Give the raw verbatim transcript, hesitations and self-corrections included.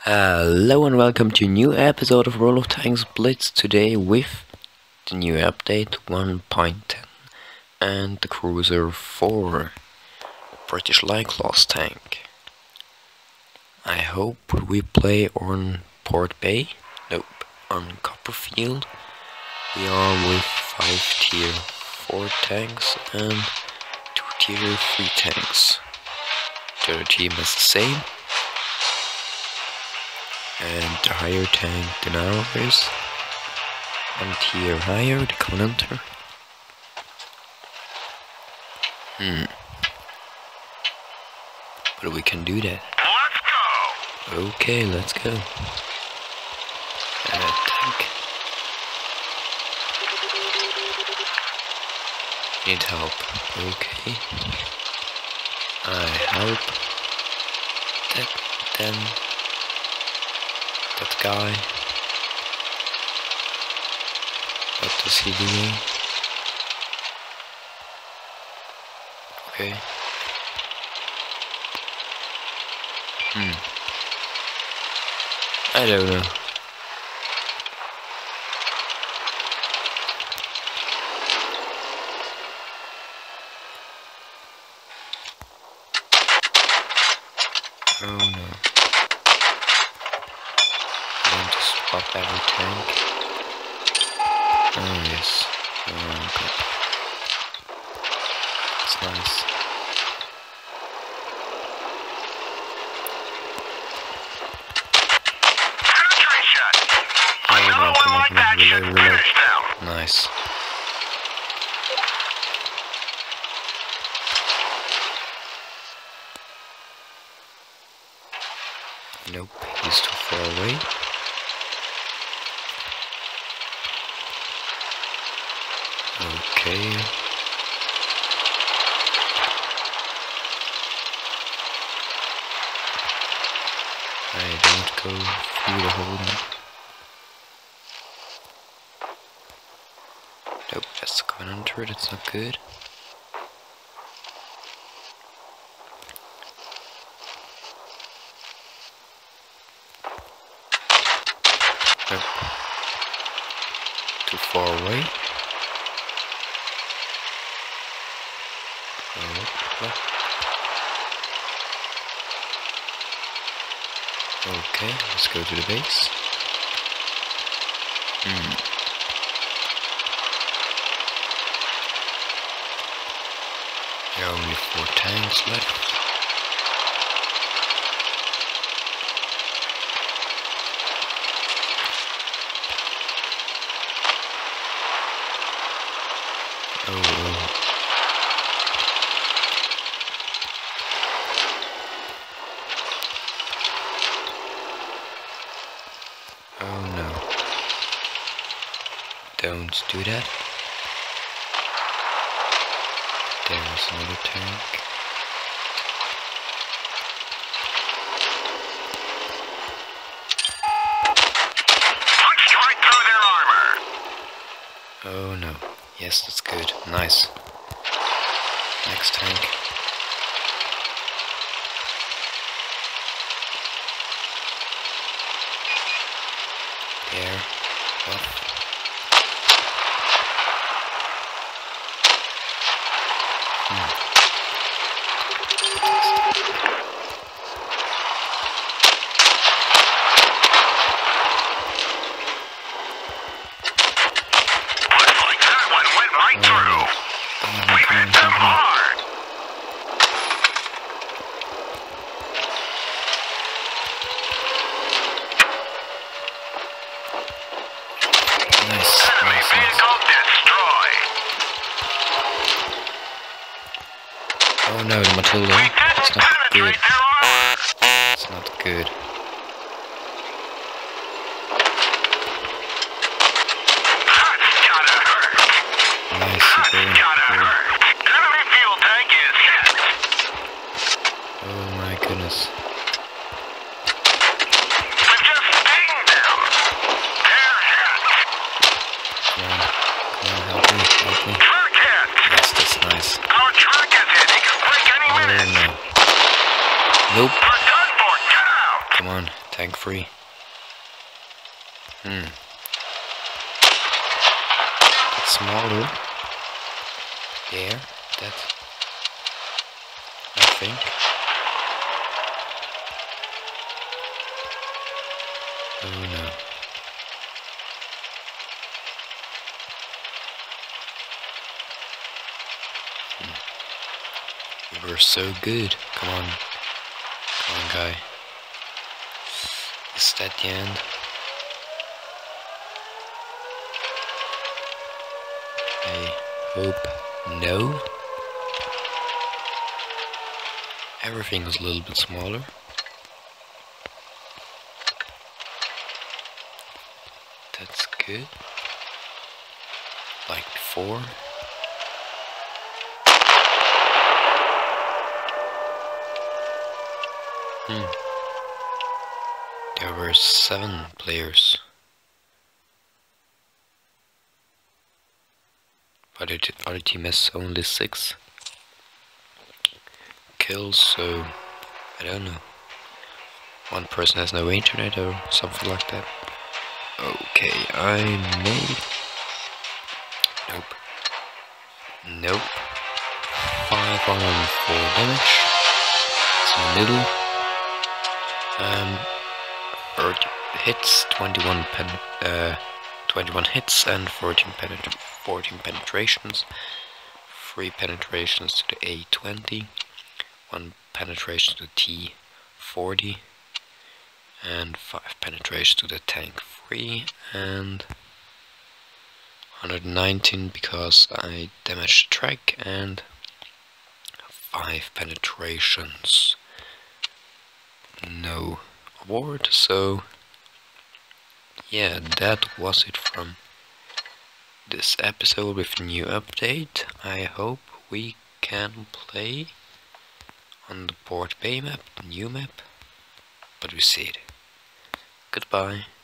Hello and welcome to a new episode of World of Tanks Blitz, today with the new update one point ten and the Cruiser four, British Light Class tank. I hope we play on Port Bay, nope, on Copperfield. We are with five tier four tanks and two tier three tanks. The other team is the same. And the higher tank than ours, one tier higher, the Covenanter. Hmm. But we can do that. Let's go! Okay, let's go. And a tank. Need help. Okay. I help. That, then... That guy, what does he do? Okay. Hmm. I don't know. Oh no. Swap every tank. Oh yes. Oh, okay. It's nice. Oh no, come on, come on, reload, reload. Nice. Nope, he's too far away. Okay. I don't go through the hole. Nope, that's going under it, it's not good. Nope. Too far away. Okay, let's go to the base. Hmm. There are only four tanks left. Oh, oh. Oh no. Don't do that. There's another tank. Punched right through their armor. Oh no. Yes, that's good. Nice. Next tank. There. Up. Hmm. Looks like that one went right Oh, through. come on, We come on, hit them come on. hard. Nice, Enemy nice, nice. vehicle destroyed. Oh no, the Matilda. We It's didn't not good. penetrate their armor. It's not good. That's gotta hurt. Nice, you That's burned. gotta Burned. hurt. Enemy fuel tank is hit. Oh my goodness. We just dinged them. They're hit. Come on, come on, help me, help me. Truck hit. Yes, that's nice. Our truck is hit. He could break any Oh minute. no. Nope. We're done for. Get out. Come free. Hmm. That's smaller. There. That. I think. Oh no. Hmm. You were so good. Come on. Come on, guy. Is that the end? I hope no. Everything is a little bit smaller. That's good. Like before. Hmm. There were seven players. But the other team has only six kills, so I don't know. One person has no internet or something like that. Okay, I made... Nope. Nope. five hundred four damage. It's in the middle. Um, thirty hits, twenty-one pen, uh, twenty-one hits and fourteen, penet fourteen penetrations. three penetrations to the A twenty. one penetration to the T forty. And five penetration to the tank three. And one hundred nineteen because I damaged the track. And five penetrations. No award, so yeah, that was it from this episode with a new update. I hope we can play on the Port Bay map, the new map, but we see it. Goodbye.